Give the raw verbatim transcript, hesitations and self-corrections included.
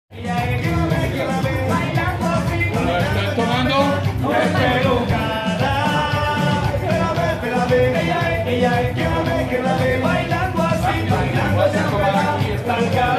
Ella es que la ve, que la ve, bailando así. Cuando estoy tomando, Despelucada. La ve, la ve. Ella es, ella es que la ve, que la ve, bailando así. Bailando así. Está